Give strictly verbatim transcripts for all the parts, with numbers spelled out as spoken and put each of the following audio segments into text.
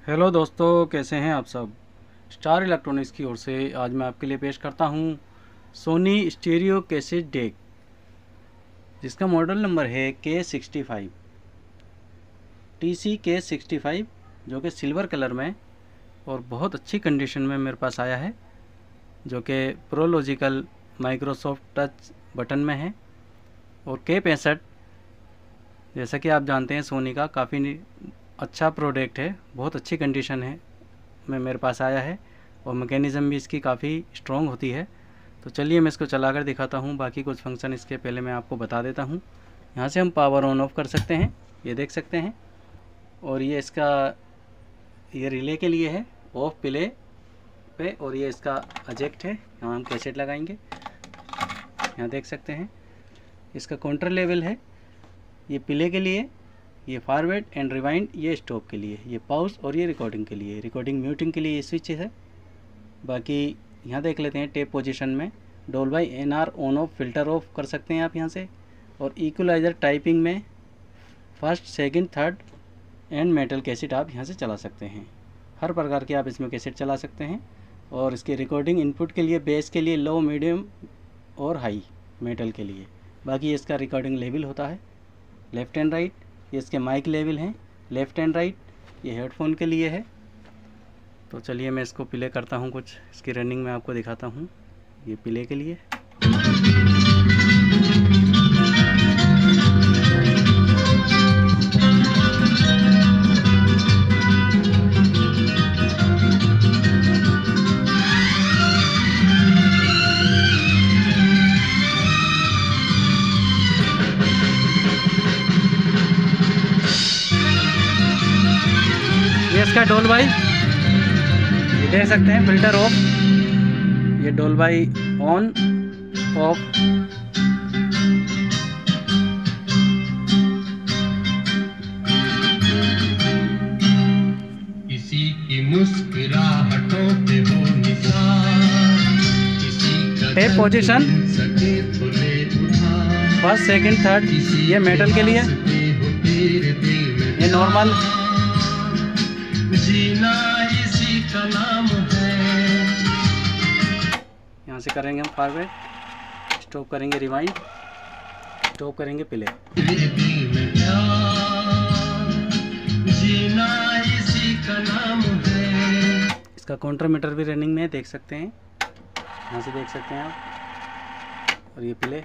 Hello दोस्तों, कैसे हैं आप सब। स्टार इलेक्ट्रॉनिक्स की ओर से आज मैं आपके लिए पेश करता हूं सोनी स्टीरियो कैसेट डेक, जिसका मॉडल नंबर है K sixty five T C K sixty five, जो कि सिल्वर कलर में और बहुत अच्छी कंडीशन में मेरे पास आया है, जो कि प्रोलॉजिकल माइक्रोसॉफ्ट टच बटन में है। और के पैंसठ, जैसा कि आप जानते हैं, सोनी का काफ़ी अच्छा प्रोडक्ट है, बहुत अच्छी कंडीशन है में मेरे पास आया है और मैकेनिज़्म भी इसकी काफ़ी स्ट्रॉन्ग होती है। तो चलिए मैं इसको चला कर दिखाता हूँ। बाकी कुछ फंक्शन इसके पहले मैं आपको बता देता हूँ। यहाँ से हम पावर ऑन ऑफ कर सकते हैं, ये देख सकते हैं। और ये इसका ये रिले के लिए है, ऑफ प्ले पे, और ये इसका अजेक्ट है, यहाँ हम कैसेट लगाएंगे। यहाँ देख सकते हैं इसका काउंटर लेवल है, ये प्ले के लिए, ये फॉरवर्ड एंड रिवाइंड ये स्टॉप के लिए, ये पॉज और ये रिकॉर्डिंग के लिए, रिकॉर्डिंग म्यूटिंग के लिए ये स्विच है। बाकी यहाँ देख लेते हैं टेप पोजीशन में Dolby N R on off filter off कर सकते हैं आप यहाँ से। और इक्वलाइज़र टाइपिंग में first second third and metal cassette आप यहाँ से चला सकते हैं। हर प्रकार के आप इसमें कैसेट चला सकते हैं। और इसके रिकॉर्डिंग इनपुट के लिए बेस के लिए लो, मीडियम और हाई मेटल के लिए। बाकी इसका रिकॉर्डिंग लेवल होता है लेफ़्ट एंड राइट, ये इसके माइक लेवल हैं लेफ़्ट एंड राइट, ये हेडफोन के लिए है। तो चलिए मैं इसको प्ले करता हूँ, कुछ इसकी रनिंग में आपको दिखाता हूँ। ये प्ले के लिए ये इसका डोल्बाई, ये देख सकते हैं फिल्टर ऑफ, ये डोल्बाई ऑन ऑफ। किसी की मुस्कुराहटों पे हो निशान, किसी का टेप पोजीशन सके तो ले उठा, फर्स्ट सेकंड थर्ड, ये मेटल के लिए, ये नॉर्मल। जीना इसी का नाम है। यहाँ से करेंगे हम फॉरवर्ड, स्टॉप करेंगे रिवाइंड, स्टॉप करेंगे प्ले। तेरे दिल में प्यार, जीना इसी का नाम है। इसका काउंटर मीटर भी रनिंग में है, देख सकते हैं, यहाँ से देख सकते हैं आप। और ये प्ले,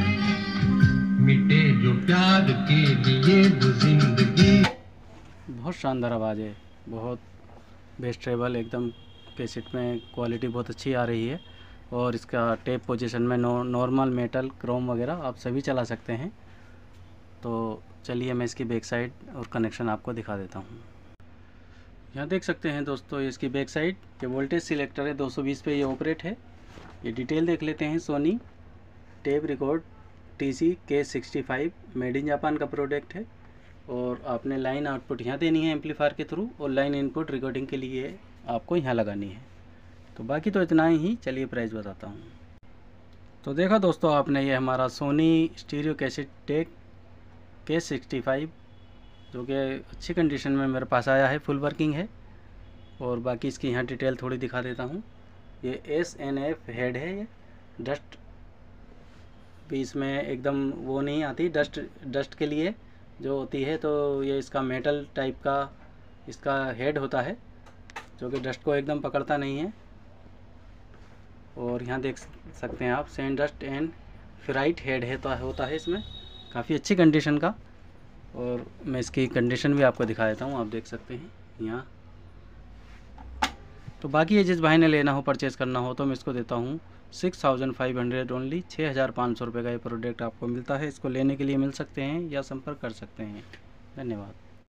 मिटे जो प्यार के लिए वो जिंदगी। बहुत शानदार आवाज़ है, बहुत बेस्ट ट्रेबल एकदम। कैसेट में क्वालिटी बहुत अच्छी आ रही है। और इसका टेप पोजीशन में नो नॉर्मल, मेटल, क्रोम वगैरह आप सभी चला सकते हैं। तो चलिए मैं इसकी बैक साइड और कनेक्शन आपको दिखा देता हूँ। यहाँ देख सकते हैं दोस्तों, ये इसकी बैक साइड, ये वोल्टेज सिलेक्टर है, दो सौ बीस पे ये ऑपरेट है। ये डिटेल देख लेते हैं। Sony tape record T C K sixty five made in Japan का प्रोडक्ट है। और आपने लाइन आउटपुट यहाँ देनी है एम्पलीफायर के थ्रू, और लाइन इनपुट रिकॉर्डिंग के लिए आपको यहाँ लगानी है। तो बाकी तो इतना ही। चलिए प्राइस बताता हूँ। तो देखा दोस्तों आपने, ये हमारा Sony stereo cassette deck K sixty five, जो कि अच्छी कंडीशन में मेरे पास आया है, फुल वर्किंग है। और बाकी इसकी यहाँ डिटेल थोड़ी दिखा देता हूँ। ये एस एन एफ हेड है, ये डस्ट भी इसमें एकदम वो नहीं आती, डस्ट डस्ट के लिए जो होती है। तो ये इसका मेटल टाइप का इसका हेड होता है, जो कि डस्ट को एकदम पकड़ता नहीं है। और यहाँ देख सकते हैं आप sand dust and ferrite head है तो होता है इसमें, काफ़ी अच्छी कंडीशन का। और मैं इसकी कंडीशन भी आपको दिखा देता हूँ, आप देख सकते हैं यहाँ। तो बाकी ये जिस भाई ने लेना हो, परचेज़ करना हो, तो मैं इसको देता हूँ six thousand five hundred only. छः हज़ार पाँच सौ रुपये का ये प्रोडक्ट आपको मिलता है। इसको लेने के लिए मिल सकते हैं या संपर्क कर सकते हैं। धन्यवाद।